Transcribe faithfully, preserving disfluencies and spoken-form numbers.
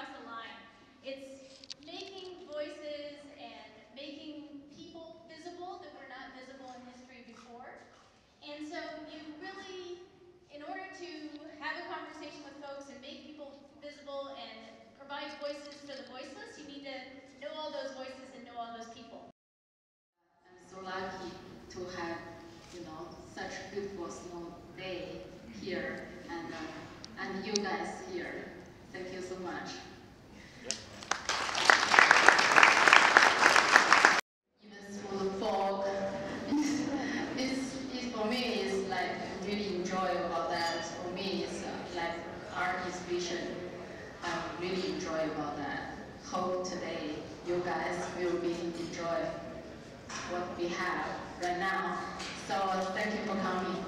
cross the line. It's making voices and making people visible that were not visible in history before. And so you really, in order to have a conversation with folks and make people visible and provide voices for the voiceless, you need to know all those voices and know all those people. I'm so lucky to have, you know, such a beautiful snow day here, and uh, and you guys here. Thank you so much. Even through the fog, it's, it's, it's for me it's like really enjoy about that. For me, it's uh, like art exhibition. I really enjoy about that. Hope today you guys will be enjoy what we have right now. So thank you for coming.